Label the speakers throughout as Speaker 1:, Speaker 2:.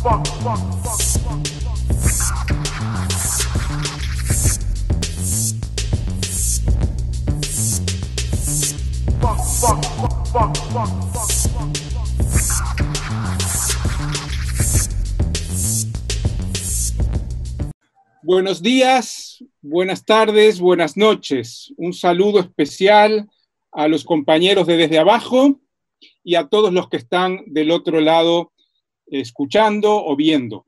Speaker 1: Buenos días, buenas tardes, buenas noches. Un saludo especial a los compañeros de Desde Abajo y a todos los que están del otro lado escuchando o viendo.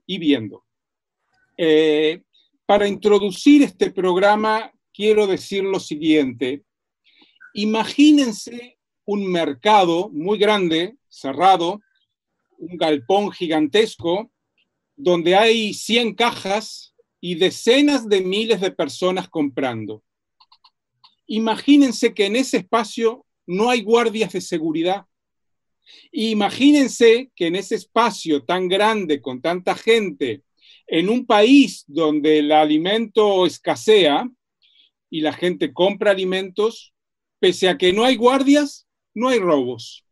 Speaker 1: Para introducir este programa quiero decir lo siguiente. Imagínense un mercado muy grande, cerrado, un galpón gigantesco, donde hay 100 cajas y decenas de miles de personas comprando. Imagínense que en ese espacio no hay guardias de seguridad. Imagínense que en ese espacio tan grande, con tanta gente, en un país donde el alimento escasea y la gente compra alimentos, pese a que no hay guardias, no hay robos.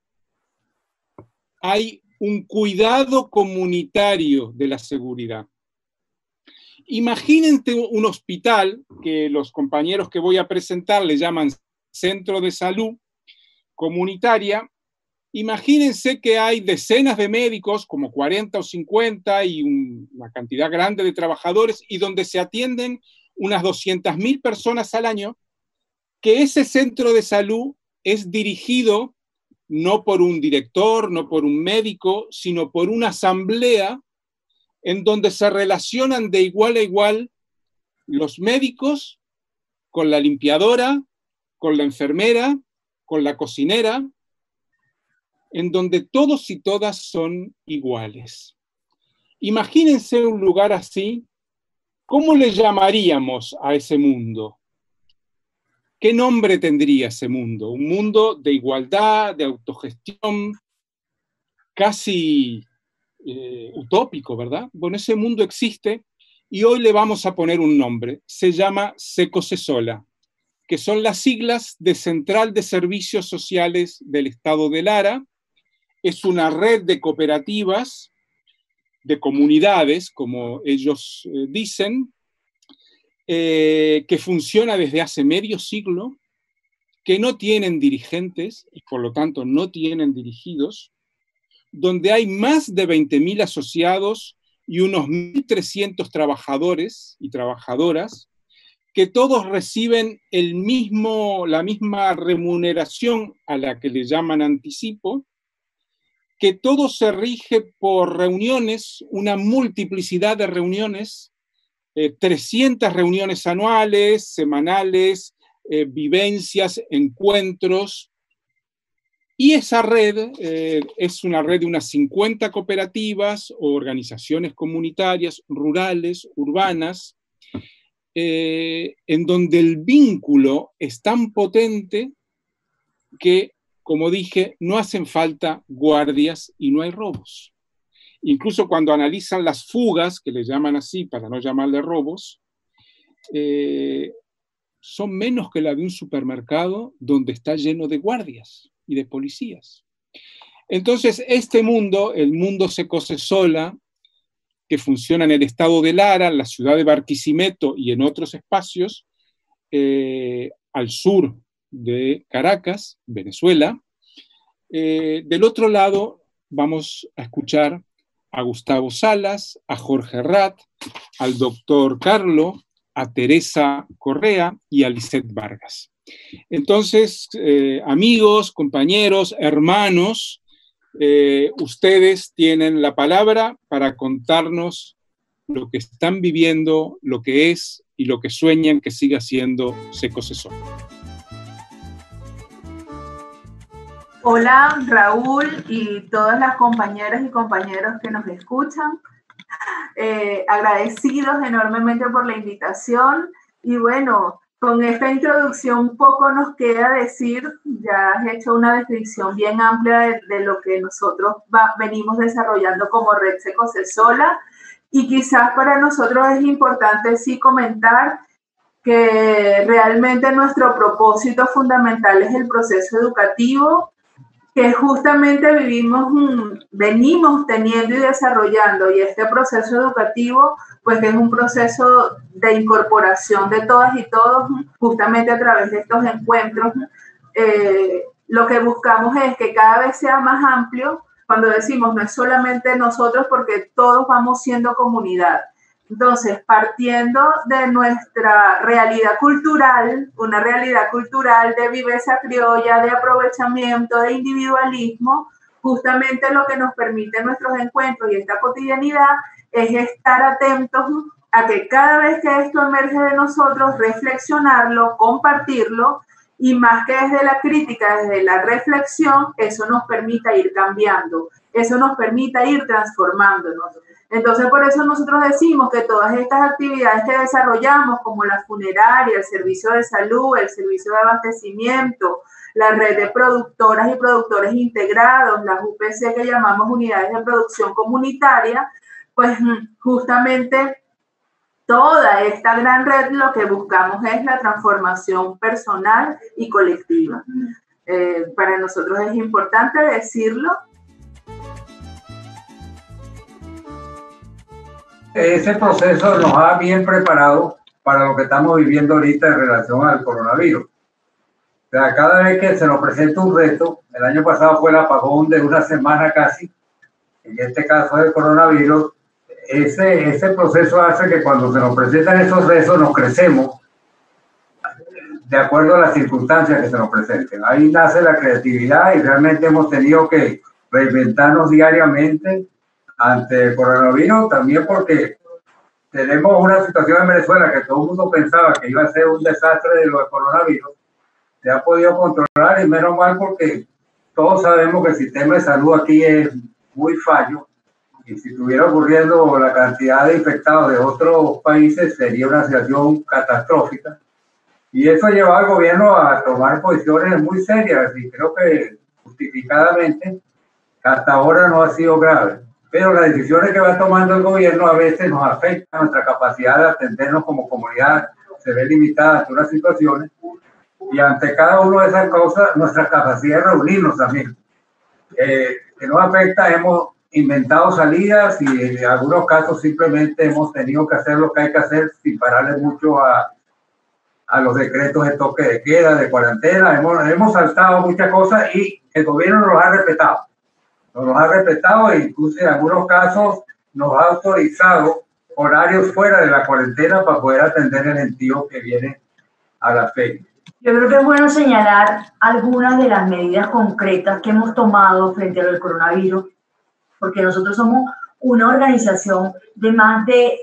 Speaker 1: Hay un cuidado comunitario de la seguridad. Imagínense un hospital que los compañeros que voy a presentar le llaman centro de salud comunitaria. Imagínense que hay decenas de médicos, como 40 o 50, y una cantidad grande de trabajadores, y donde se atienden unas 200.000 personas al año, que ese centro de salud es dirigido no por un director, no por un médico, sino por una asamblea en donde se relacionan de igual a igual los médicos con la limpiadora, con la enfermera, con la cocinera, en donde todos y todas son iguales. Imagínense un lugar así, ¿cómo le llamaríamos a ese mundo? ¿Qué nombre tendría ese mundo? Un mundo de igualdad, de autogestión, casi utópico, ¿verdad? Bueno, ese mundo existe y hoy le vamos a poner un nombre. Se llama Secosesola, que son las siglas de Central de Servicios Sociales del Estado de Lara. Es una red de cooperativas, de comunidades, como ellos dicen, que funciona desde hace medio siglo, que no tienen dirigentes y por lo tanto no tienen dirigidos, donde hay más de 20.000 asociados y unos 1.300 trabajadores y trabajadoras, que todos reciben la misma remuneración a la que le llaman anticipo, que todo se rige por reuniones, una multiplicidad de reuniones, 300 reuniones anuales, semanales, vivencias, encuentros. Y esa red es una red de unas 50 cooperativas o organizaciones comunitarias, rurales, urbanas, en donde el vínculo es tan potente que, como dije, no hacen falta guardias y no hay robos. Incluso cuando analizan las fugas, que le llaman así para no llamarle robos, son menos que la de un supermercado donde está lleno de guardias y de policías. Entonces, este mundo, el mundo Secosesola, que funciona en el estado de Lara, en la ciudad de Barquisimeto y en otros espacios, al sur de Caracas, Venezuela. Del otro lado vamos a escuchar a Gustavo Salas, a Jorge Rat, al doctor Carlo, a Teresa Correa y a Lisette Vargas. Entonces, amigos, compañeros, hermanos, ustedes tienen la palabra para contarnos lo que están viviendo, lo que es y lo que sueñan que siga siendo Secosesola.
Speaker 2: Hola, Raúl y todas las compañeras y compañeros que nos escuchan. Agradecidos enormemente por la invitación y bueno, con esta introducción poco nos queda decir, ya has hecho una descripción bien amplia de lo que nosotros venimos desarrollando como Red Secosesola y quizás para nosotros es importante sí comentar que realmente nuestro propósito fundamental es el proceso educativo que justamente venimos teniendo y desarrollando, y este proceso educativo, pues es un proceso de incorporación de todas y todos, justamente a través de estos encuentros. Lo que buscamos es que cada vez sea más amplio. Cuando decimos no es solamente nosotros, porque todos vamos siendo comunidad. Entonces, partiendo de nuestra realidad cultural, una realidad cultural de viveza criolla, de aprovechamiento, de individualismo, justamente lo que nos permite nuestros encuentros y esta cotidianidad es estar atentos a que cada vez que esto emerge de nosotros, reflexionarlo, compartirlo, y más que desde la crítica, desde la reflexión, eso nos permita ir cambiando, eso nos permita ir transformándonos. Entonces, por eso nosotros decimos que todas estas actividades que desarrollamos, como la funeraria, el servicio de salud, el servicio de abastecimiento, la red de productoras y productores integrados, las UPC que llamamos unidades de producción comunitaria, pues justamente toda esta gran red lo que buscamos es la transformación personal y colectiva. Para nosotros es importante decirlo.
Speaker 3: Ese proceso nos ha bien preparado para lo que estamos viviendo ahorita en relación al coronavirus. O sea, cada vez que se nos presenta un reto, el año pasado fue el apagón de una semana casi, en este caso del coronavirus, ese proceso hace que cuando se nos presentan esos retos nos crecemos de acuerdo a las circunstancias que se nos presenten. Ahí nace la creatividad y realmente hemos tenido que reinventarnos diariamente ante el coronavirus, también porque tenemos una situación en Venezuela que todo el mundo pensaba que iba a ser un desastre de lo del coronavirus. Se ha podido controlar y menos mal porque todos sabemos que el sistema de salud aquí es muy fallo y si estuviera ocurriendo la cantidad de infectados de otros países sería una situación catastrófica. Y eso lleva al gobierno a tomar posiciones muy serias y creo que justificadamente hasta ahora no ha sido grave. Pero las decisiones que va tomando el gobierno a veces nos afectan nuestra capacidad de atendernos como comunidad, se ve limitada ante unas situaciones y ante cada una de esas cosas nuestra capacidad de reunirnos también. Que nos afecta, hemos inventado salidas y en algunos casos simplemente hemos tenido que hacer lo que hay que hacer sin pararle mucho a los decretos de toque de queda, de cuarentena. Hemos saltado muchas cosas y el gobierno nos ha respetado. Nos ha respetado e incluso en algunos casos nos ha autorizado horarios fuera de la cuarentena para poder atender el gentío que viene a la feria.
Speaker 4: Yo creo que es bueno señalar algunas de las medidas concretas que hemos tomado frente al coronavirus, porque nosotros somos una organización de más de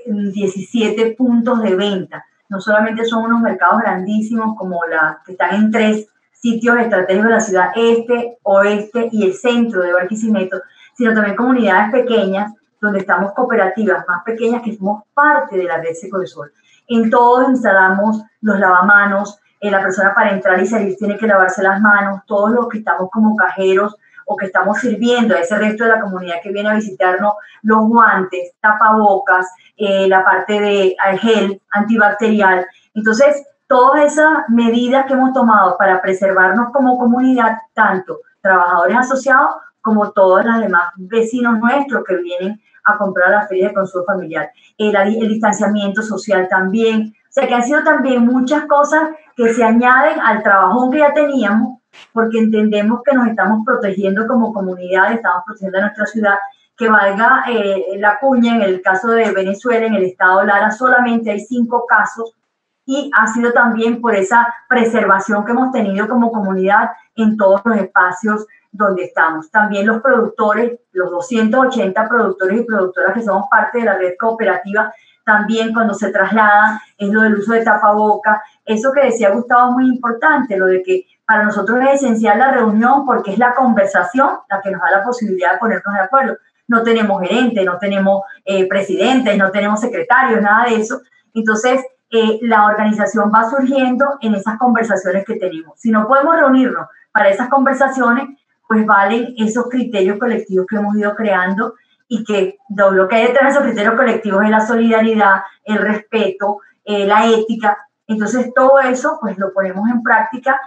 Speaker 4: 17 puntos de venta. No solamente son unos mercados grandísimos como la que están en 3 sitios estratégicos de la ciudad, este, oeste y el centro de Barquisimeto, sino también comunidades pequeñas donde estamos cooperativas más pequeñas que somos parte de la red Secodesol. En todos instalamos los lavamanos, la persona para entrar y salir tiene que lavarse las manos, todos los que estamos como cajeros o que estamos sirviendo a ese resto de la comunidad que viene a visitarnos, los guantes, tapabocas, la parte de gel antibacterial. Entonces, todas esas medidas que hemos tomado para preservarnos como comunidad, tanto trabajadores asociados como todos los demás vecinos nuestros que vienen a comprar a la feria de consumo familiar. El distanciamiento social también. O sea, que han sido también muchas cosas que se añaden al trabajón que ya teníamos, porque entendemos que nos estamos protegiendo como comunidad, estamos protegiendo a nuestra ciudad. Que valga la cuña, en el caso de Venezuela, en el estado Lara, solamente hay 5 casos, y ha sido también por esa preservación que hemos tenido como comunidad en todos los espacios donde estamos. También los productores, los 280 productores y productoras que somos parte de la red cooperativa, también cuando se trasladan, es lo del uso de tapabocas. Eso que decía Gustavo es muy importante, lo de que para nosotros es esencial la reunión porque es la conversación la que nos da la posibilidad de ponernos de acuerdo. No tenemos gerentes, no tenemos presidentes, no tenemos secretarios, nada de eso. Entonces, la organización va surgiendo en esas conversaciones que tenemos. Si no podemos reunirnos para esas conversaciones, pues valen esos criterios colectivos que hemos ido creando y que lo que hay detrás de esos criterios colectivos es la solidaridad, el respeto, la ética. Entonces, todo eso pues lo ponemos en práctica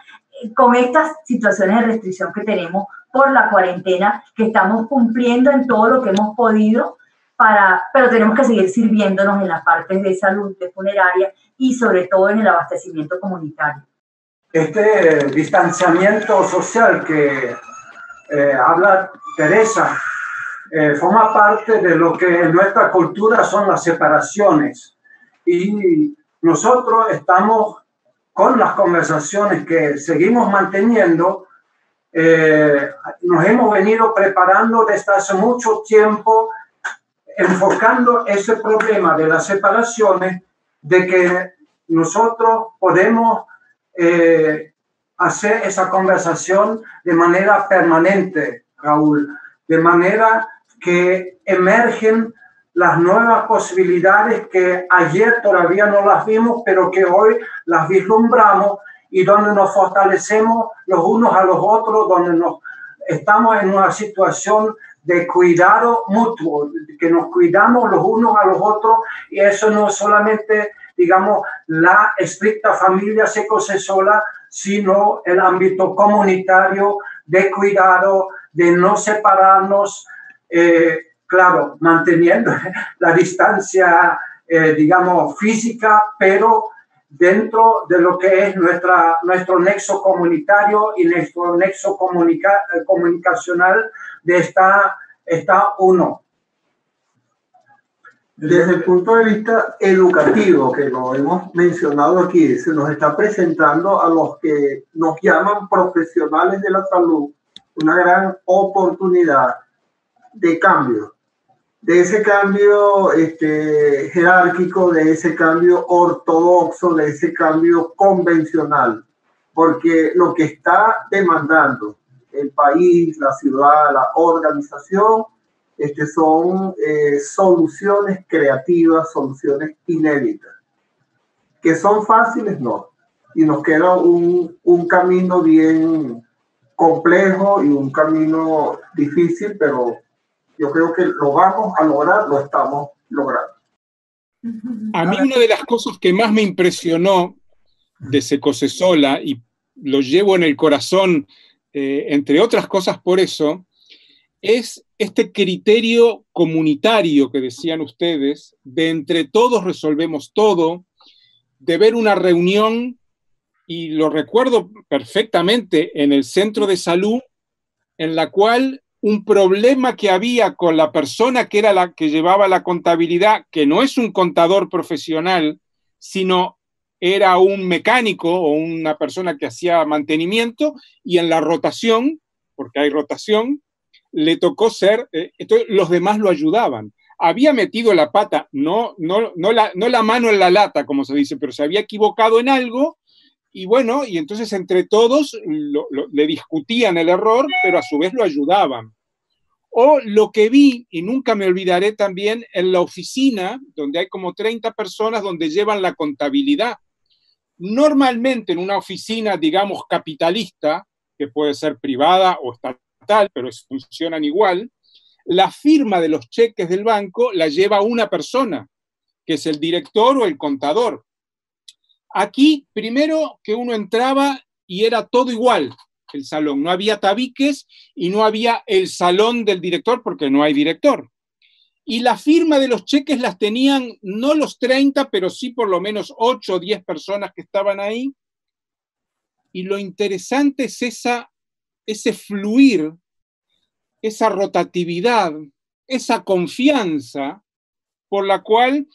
Speaker 4: con estas situaciones de restricción que tenemos por la cuarentena, que estamos cumpliendo en todo lo que hemos podido, pero tenemos que seguir sirviéndonos en las partes de salud, de funeraria y sobre todo en el abastecimiento comunitario.
Speaker 3: Este distanciamiento social que habla Teresa forma parte de lo que en nuestra cultura son las separaciones, y nosotros estamos con las conversaciones que seguimos manteniendo. Nos hemos venido preparando desde hace mucho tiempo, enfocando ese problema de las separaciones, de que nosotros podemos hacer esa conversación de manera permanente, Raúl, de manera que emergen las nuevas posibilidades que ayer todavía no las vimos, pero que hoy las vislumbramos, y donde nos fortalecemos los unos a los otros, donde estamos en una situación de cuidado mutuo, que nos cuidamos los unos a los otros, y eso no es solamente, digamos, la estricta familia Seco-Cesola, sino el ámbito comunitario de cuidado, de no separarnos, claro, manteniendo la distancia, digamos, física, pero dentro de lo que es nuestro nexo comunitario y nuestro nexo comunicacional de estar uno.
Speaker 5: Desde el punto de vista educativo, que lo hemos mencionado aquí, se nos está presentando a los que nos llaman profesionales de la salud una gran oportunidad de cambio, de ese cambio jerárquico, de ese cambio ortodoxo, de ese cambio convencional, porque lo que está demandando el país, la ciudad, la organización, son soluciones creativas, soluciones inéditas. Que son fáciles, no. Y nos queda un camino bien complejo y un camino difícil, pero yo creo que lo vamos a lograr, lo estamos logrando.
Speaker 1: A mí una de las cosas que más me impresionó de Seco-Cesola, y lo llevo en el corazón, entre otras cosas por eso, es este criterio comunitario que decían ustedes, de entre todos resolvemos todo, de ver una reunión, y lo recuerdo perfectamente, en el centro de salud, en la cual un problema que había con la persona que era la que llevaba la contabilidad, que no es un contador profesional, sino era un mecánico o una persona que hacía mantenimiento, y en la rotación, porque hay rotación, le tocó ser, entonces los demás lo ayudaban. Había metido la pata, no la mano en la lata, como se dice, pero se había equivocado en algo, y bueno, y entonces entre todos le discutían el error, pero a su vez lo ayudaban. O lo que vi, y nunca me olvidaré también, en la oficina, donde hay como 30 personas donde llevan la contabilidad. Normalmente en una oficina, digamos, capitalista, que puede ser privada o estatal, pero funcionan igual, la firma de los cheques del banco la lleva una persona, que es el director o el contador. Aquí, primero que uno entraba y era todo igual, el salón. No había tabiques y no había el salón del director porque no hay director. Y la firma de los cheques las tenían no los 30, pero sí por lo menos 8 o 10 personas que estaban ahí. Y lo interesante es ese fluir, esa rotatividad, esa confianza por la cual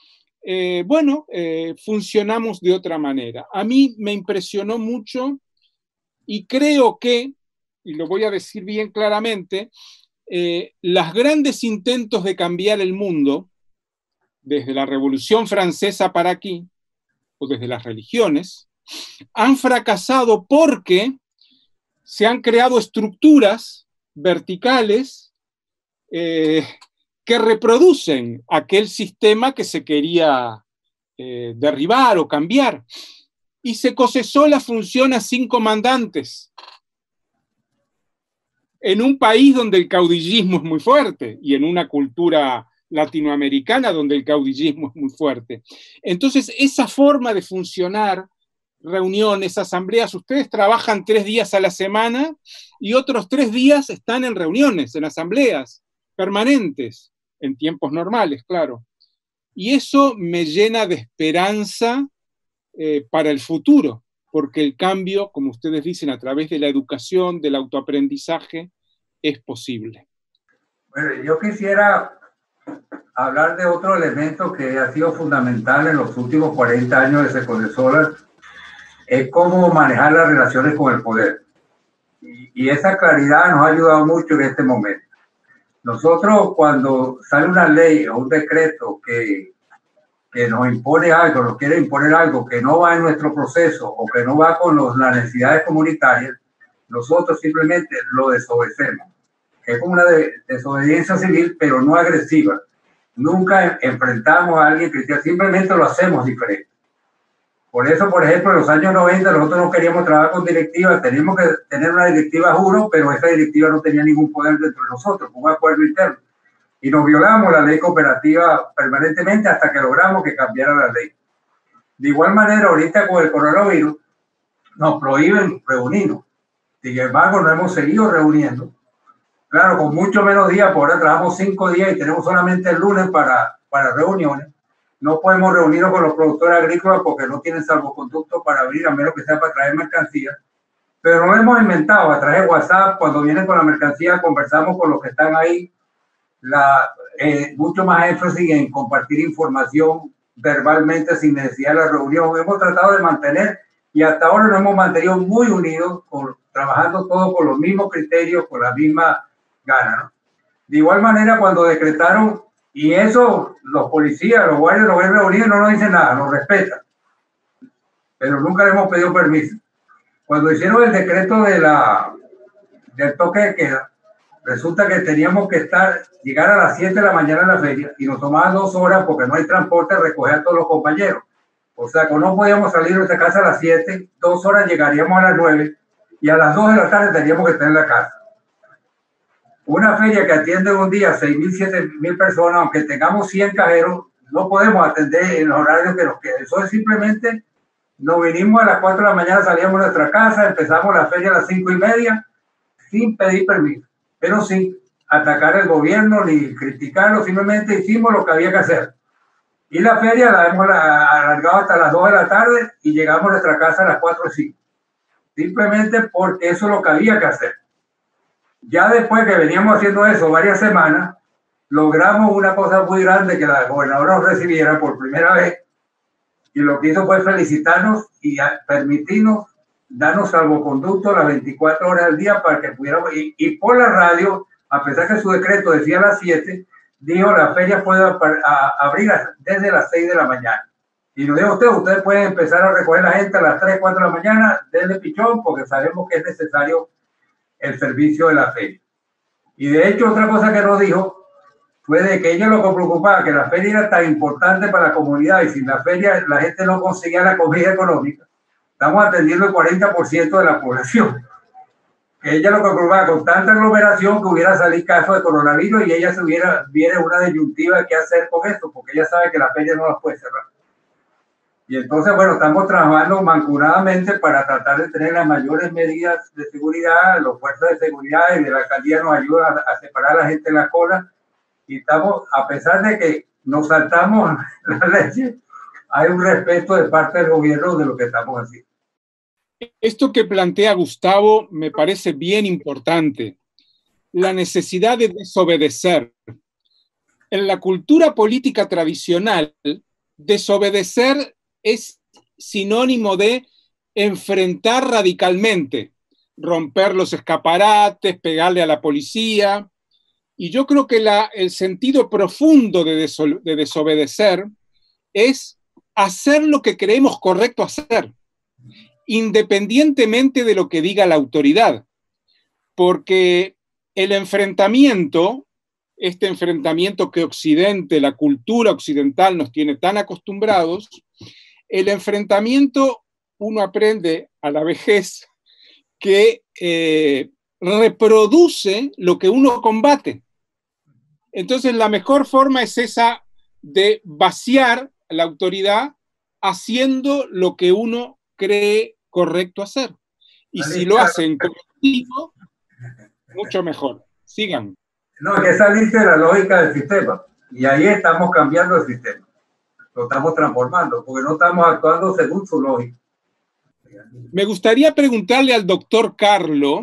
Speaker 1: funcionamos de otra manera. A mí me impresionó mucho, y creo que, y lo voy a decir bien claramente, los grandes intentos de cambiar el mundo, desde la Revolución Francesa para aquí, o desde las religiones, han fracasado porque se han creado estructuras verticales que reproducen aquel sistema que se quería derribar o cambiar. Y Seco-Cesola funciona sin comandantes, en un país donde el caudillismo es muy fuerte y en una cultura latinoamericana donde el caudillismo es muy fuerte. Entonces, esa forma de funcionar reuniones, asambleas. Ustedes trabajan 3 días a la semana y otros 3 días están en reuniones, en asambleas permanentes, en tiempos normales, claro. Y eso me llena de esperanza para el futuro, porque el cambio, como ustedes dicen, a través de la educación, del autoaprendizaje, es posible.
Speaker 3: Bueno, yo quisiera hablar de otro elemento que ha sido fundamental en los últimos 40 años de Secodesola, es cómo manejar las relaciones con el poder. Y esa claridad nos ha ayudado mucho en este momento. Nosotros, cuando sale una ley o un decreto que nos impone algo, nos quiere imponer algo que no va en nuestro proceso o que no va con las necesidades comunitarias, nosotros simplemente lo desobedecemos. Es como una desobediencia civil, pero no agresiva. Nunca enfrentamos a alguien que simplemente lo hacemos diferente. Por eso, por ejemplo, en los años 90 nosotros no queríamos trabajar con directivas, teníamos que tener una directiva, juro, pero esa directiva no tenía ningún poder dentro de nosotros, un acuerdo interno. Y nos violamos la ley cooperativa permanentemente hasta que logramos que cambiara la ley. De igual manera, ahorita con el coronavirus nos prohíben reunirnos. Sin embargo, nos hemos seguido reuniendo. Claro, con mucho menos días, por ahora trabajamos 5 días y tenemos solamente el lunes para reuniones. No podemos reunirnos con los productores agrícolas porque no tienen salvoconducto para abrir, a menos que sea para traer mercancía. Pero no lo hemos inventado. A través de WhatsApp, cuando vienen con la mercancía, conversamos con los que están ahí. Mucho más énfasis en compartir información verbalmente sin necesidad de la reunión. Hemos tratado de mantener, y hasta ahora nos hemos mantenido muy unidos, trabajando todos con los mismos criterios, con la misma gana, ¿no? De igual manera, cuando decretaron, y eso los policías, los guardias los ven reunidos y no nos dicen nada, nos respetan, pero nunca le hemos pedido permiso. Cuando hicieron el decreto del toque de queda, resulta que teníamos que llegar a las 7 de la mañana a la feria y nos tomaban 2 horas porque no hay transporte a recoger a todos los compañeros. O sea, que no podíamos salir de nuestra casa a las 7, 2 horas llegaríamos a las 9 y a las 2 de la tarde teníamos que estar en la casa. Una feria que atiende un día 6.000, 7.000 personas, aunque tengamos 100 cajeros, no podemos atender en los horarios que nos quedan. Eso es simplemente, nos vinimos a las 4 de la mañana, salíamos de nuestra casa, empezamos la feria a las 5:30 sin pedir permiso. Pero sin atacar al gobierno ni criticarlo, simplemente hicimos lo que había que hacer. Y la feria la hemos alargado hasta las 2 de la tarde y llegamos a nuestra casa a las 4:05. Simplemente porque eso es lo que había que hacer. Ya después que veníamos haciendo eso varias semanas, logramos una cosa muy grande, que la gobernadora nos recibiera por primera vez, y lo que hizo fue felicitarnos y permitirnos darnos salvoconducto las 24 horas al día para que pudiéramos, y por la radio, a pesar que su decreto decía a las 7, dijo la feria puede abrir desde las 6 de la mañana. Y nos dijo ustedes pueden empezar a recoger a la gente a las 3, 4 de la mañana desde Pichón, porque sabemos que es necesario el servicio de la feria. Y de hecho, otra cosa que nos dijo fue de que ella lo que preocupaba, que la feria era tan importante para la comunidad y sin la feria la gente no conseguía la comida económica. Estamos atendiendo el 40% de la población. Ella lo que preocupaba con tanta aglomeración que hubiera salido caso de coronavirus y ella viera una disyuntiva de qué hacer con esto, porque ella sabe que la feria no la puede cerrar. Y entonces, bueno, estamos trabajando mancomunadamente para tratar de tener las mayores medidas de seguridad. Los fuerzas de seguridad y de la alcaldía nos ayudan a separar a la gente en la cola. Y estamos, a pesar de que nos saltamos la ley, hay un respeto de parte del gobierno de lo que estamos haciendo.
Speaker 1: Esto que plantea Gustavo me parece bien importante. La necesidad de desobedecer. En la cultura política tradicional, desobedecer es sinónimo de enfrentar radicalmente, romper los escaparates, pegarle a la policía. Y yo creo que el sentido profundo de desobedecer es hacer lo que creemos correcto hacer, independientemente de lo que diga la autoridad. Porque el enfrentamiento, este enfrentamiento que Occidente, la cultura occidental nos tiene tan acostumbrados, el enfrentamiento uno aprende a la vejez que reproduce lo que uno combate. Entonces la mejor forma es esa de vaciar la autoridad haciendo lo que uno cree correcto hacer. Y si lo hacen colectivo, mucho mejor. Sigan.
Speaker 3: No, es que salirse de la lógica del sistema. Y ahí estamos cambiando el sistema. Lo estamos transformando, porque no estamos actuando según su lógica.
Speaker 1: Me gustaría preguntarle al doctor Carlo,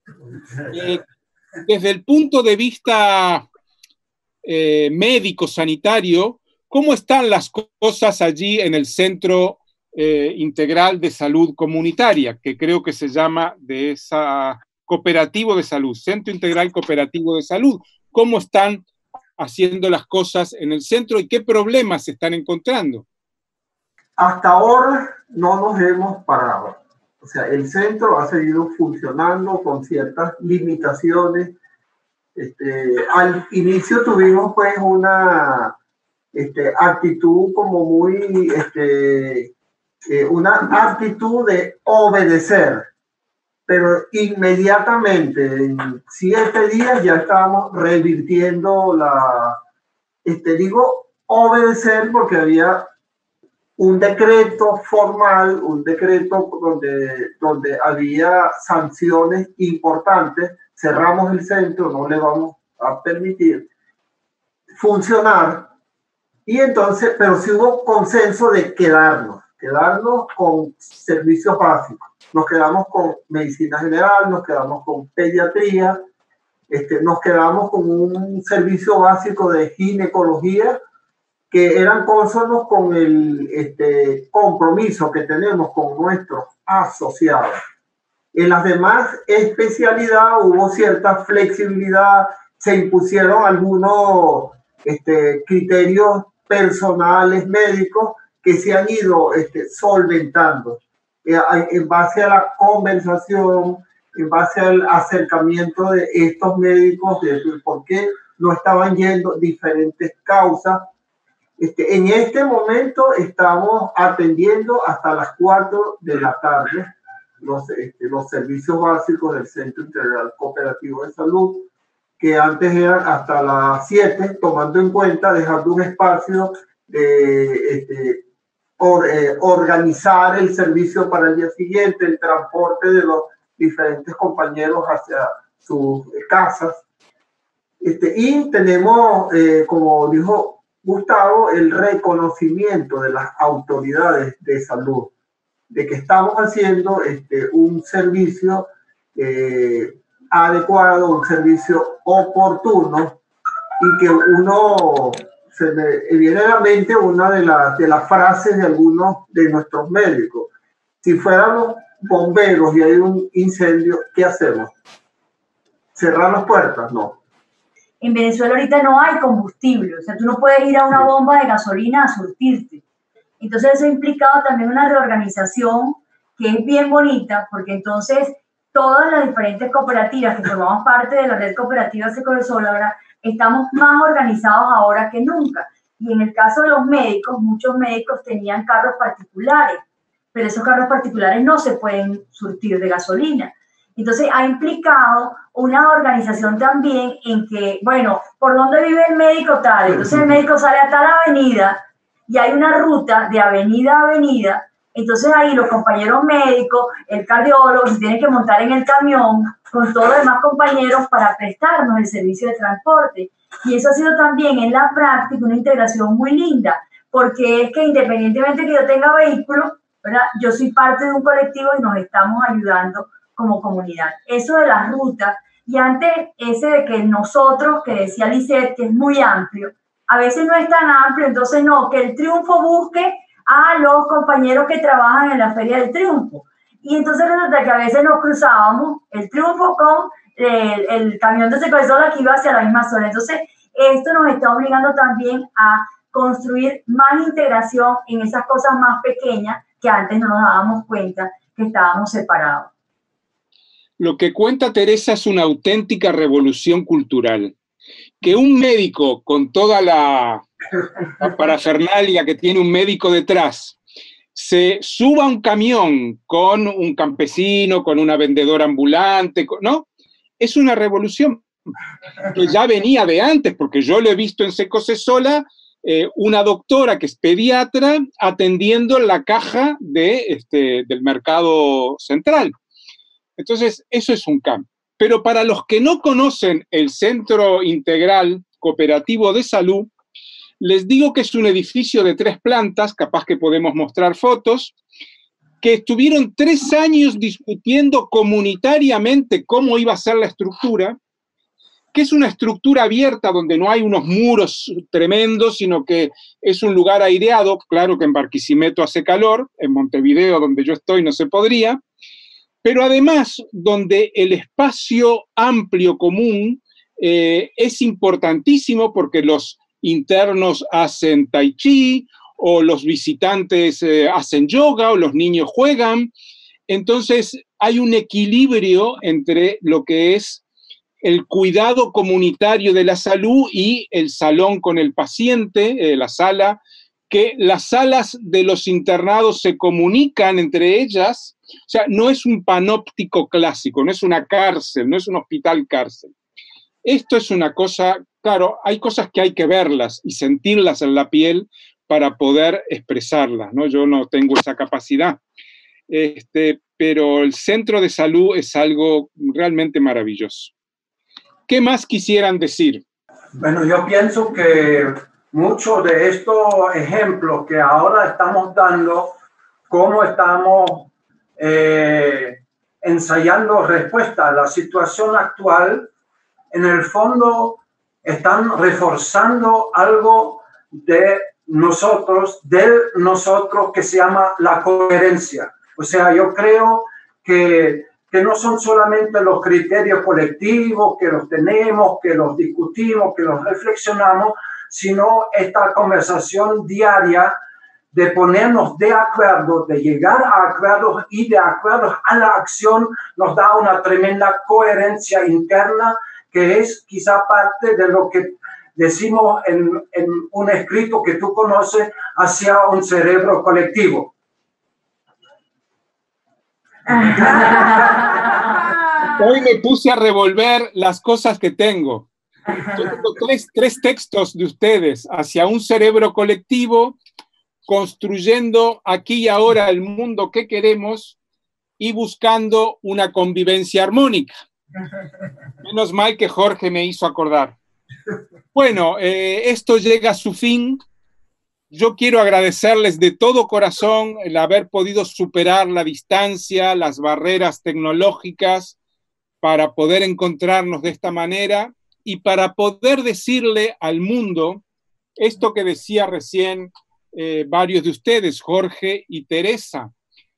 Speaker 1: desde el punto de vista médico, sanitario, ¿cómo están las cosas allí en el Centro Integral de Salud Comunitaria, que creo que se llama de esa Cooperativo de Salud, Centro Integral Cooperativo de Salud? ¿Cómo están haciendo las cosas en el centro y qué problemas se están encontrando?
Speaker 5: Hasta ahora no nos hemos parado. O sea, el centro ha seguido funcionando con ciertas limitaciones. Al inicio tuvimos pues una actitud como muy, una actitud de obedecer, pero inmediatamente, en 7 días ya estábamos revirtiendo digo obedecer porque había un decreto formal, un decreto donde había sanciones importantes. Cerramos el centro, no le vamos a permitir funcionar. Y entonces, pero sí hubo consenso de quedarnos con servicios básicos. Nos quedamos con medicina general, nos quedamos con pediatría, nos quedamos con un servicio básico de ginecología, que eran consonos con el compromiso que tenemos con nuestros asociados. En las demás especialidades hubo cierta flexibilidad, se impusieron algunos criterios personales médicos que se han ido solventando en base a la conversación, en base al acercamiento de estos médicos, de por qué no estaban yendo diferentes causas. En este momento estamos atendiendo hasta las 4 de la tarde los servicios básicos del Centro Integral Cooperativo de Salud, que antes eran hasta las 7, tomando en cuenta, dejando un espacio de organizar el servicio para el día siguiente, el transporte de los diferentes compañeros hacia sus casas. Y tenemos, como dijo Gustavo, el reconocimiento de las autoridades de salud, de que estamos haciendo un servicio adecuado, un servicio oportuno, y que se me viene a la mente una de las frases de algunos de nuestros médicos: si fuéramos bomberos y hay un incendio, ¿qué hacemos? ¿Cerrar las puertas? No.
Speaker 4: En Venezuela ahorita no hay combustible, o sea, tú no puedes ir a una bomba de gasolina a surtirte. Entonces eso ha implicado también una reorganización que es bien bonita, porque entonces todas las diferentes cooperativas que formamos parte de la red cooperativa Secosol ahora estamos más organizados ahora que nunca. Y en el caso de los médicos, muchos médicos tenían carros particulares, pero esos carros particulares no se pueden surtir de gasolina. Entonces ha implicado una organización también en que, bueno, ¿por dónde vive el médico tal? Entonces el médico sale a tal avenida y hay una ruta de avenida a avenida. Entonces ahí los compañeros médicos, el cardiólogo, se tienen que montar en el camión con todos los demás compañeros para prestarnos el servicio de transporte. Y eso ha sido también en la práctica una integración muy linda, porque es que independientemente que yo tenga vehículo, ¿verdad?, yo soy parte de un colectivo y nos estamos ayudando como comunidad. Eso de las rutas, y antes ese de que nosotros, que decía Lisette, que es muy amplio, a veces no es tan amplio, entonces no, que el Triunfo busque a los compañeros que trabajan en la Feria del Triunfo. Y entonces resulta que a veces nos cruzábamos el Triunfo con el camión de Secosol que iba hacia la misma zona. Entonces esto nos está obligando también a construir más integración en esas cosas más pequeñas que antes no nos dábamos cuenta que estábamos separados.
Speaker 1: Lo que cuenta Teresa es una auténtica revolución cultural. Que un médico con toda la parafernalia que tiene un médico detrás se suba a un camión con un campesino, con una vendedora ambulante, ¿no? Es una revolución que ya venía de antes, porque yo lo he visto en Secosol una doctora que es pediatra atendiendo en la caja del mercado central. Entonces, eso es un cambio. Pero para los que no conocen el Centro Integral Cooperativo de Salud, les digo que es un edificio de 3 plantas, capaz que podemos mostrar fotos, que estuvieron 3 años discutiendo comunitariamente cómo iba a ser la estructura, que es una estructura abierta donde no hay unos muros tremendos, sino que es un lugar aireado. Claro que en Barquisimeto hace calor, en Montevideo, donde yo estoy, no se podría, pero además donde el espacio amplio común es importantísimo porque los internos hacen tai chi, o los visitantes hacen yoga, o los niños juegan. Entonces hay un equilibrio entre lo que es el cuidado comunitario de la salud y el salón con el paciente, la sala, que las salas de los internados se comunican entre ellas. O sea, no es un panóptico clásico, no es una cárcel, no es un hospital cárcel. Esto es una cosa, claro, hay cosas que hay que verlas y sentirlas en la piel para poder expresarlas, ¿no? Yo no tengo esa capacidad, pero el centro de salud es algo realmente maravilloso. ¿Qué más quisieran decir?
Speaker 5: Bueno, yo pienso que muchos de estos ejemplos que ahora estamos dando, cómo estamos ensayando respuesta a la situación actual, en el fondo están reforzando algo de nosotros, del nosotros, que se llama la coherencia. O sea, yo creo que no son solamente los criterios colectivos, que los tenemos, que los discutimos, que los reflexionamos, sino esta conversación diaria de ponernos de acuerdo, de llegar a acuerdos, y de acuerdos a la acción nos da una tremenda coherencia interna, que es quizá parte de lo que decimos en un escrito que tú conoces, hacia un cerebro colectivo.
Speaker 1: Hoy me puse a revolver las cosas que tengo. Yo tengo tres textos de ustedes: hacia un cerebro colectivo, construyendo aquí y ahora el mundo que queremos, y buscando una convivencia armónica. Menos mal que Jorge me hizo acordar. Bueno, esto llega a su fin. Yo quiero agradecerles de todo corazón el haber podido superar la distancia, las barreras tecnológicas, para poder encontrarnos de esta manera y para poder decirle al mundo esto que decía recién varios de ustedes, Jorge y Teresa,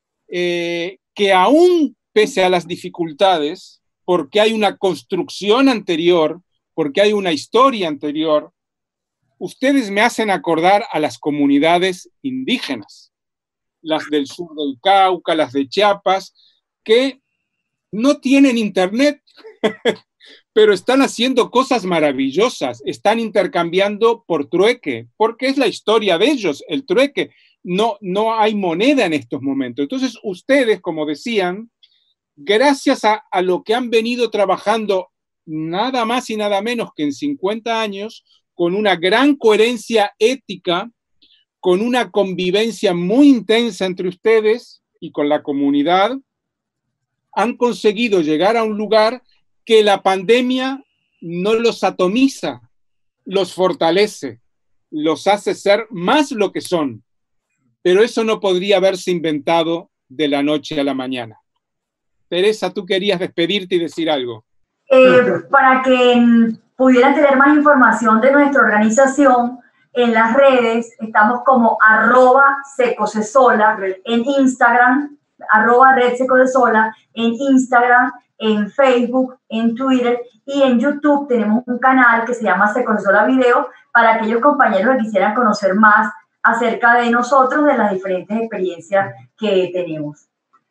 Speaker 1: que aún pese a las dificultades, porque hay una construcción anterior, porque hay una historia anterior, ustedes me hacen acordar a las comunidades indígenas, las del sur del Cauca, las de Chiapas, que no tienen internet, pero están haciendo cosas maravillosas, están intercambiando por trueque, porque es la historia de ellos, el trueque. No hay moneda en estos momentos. Entonces, ustedes, como decían, gracias a lo que han venido trabajando nada más y nada menos que en 50 años, con una gran coherencia ética, con una convivencia muy intensa entre ustedes y con la comunidad, han conseguido llegar a un lugar que la pandemia no los atomiza, los fortalece, los hace ser más lo que son. Pero eso no podría haberse inventado de la noche a la mañana. Teresa, tú querías despedirte y decir algo.
Speaker 4: Para que pudieran tener más información de nuestra organización, en las redes estamos como @secosesola en Instagram, @redsecosesola en Instagram, en Facebook, en Twitter y en YouTube. Tenemos un canal que se llama Secosesola Video para aquellos compañeros que quisieran conocer más acerca de nosotros, de las diferentes experiencias que tenemos.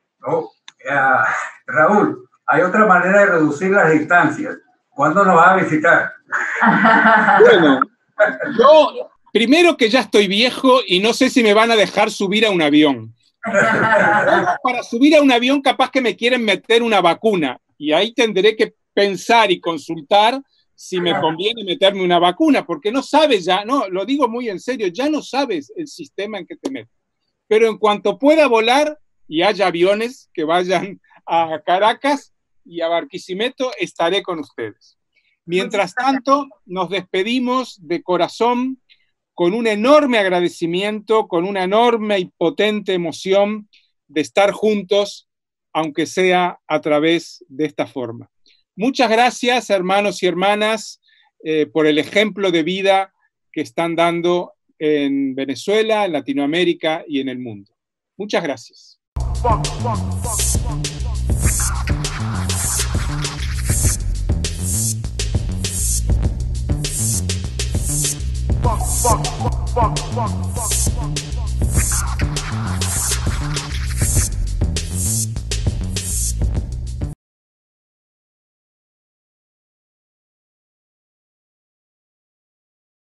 Speaker 3: Raúl, hay otra manera de reducir las distancias. ¿Cuándo nos vas a visitar?
Speaker 1: Bueno, yo primero que ya estoy viejo y no sé si me van a dejar subir a un avión. Para subir a un avión capaz que me quieren meter una vacuna y ahí tendré que pensar y consultar si me conviene meterme una vacuna, porque no sabes ya, no, lo digo muy en serio, ya no sabes el sistema en que te metes. Pero en cuanto pueda volar y haya aviones que vayan a Caracas y a Barquisimeto, estaré con ustedes. Mientras tanto, nos despedimos de corazón con un enorme agradecimiento, con una enorme y potente emoción de estar juntos, aunque sea a través de esta forma. Muchas gracias, hermanos y hermanas, por el ejemplo de vida que están dando en Venezuela, en Latinoamérica y en el mundo. Muchas gracias.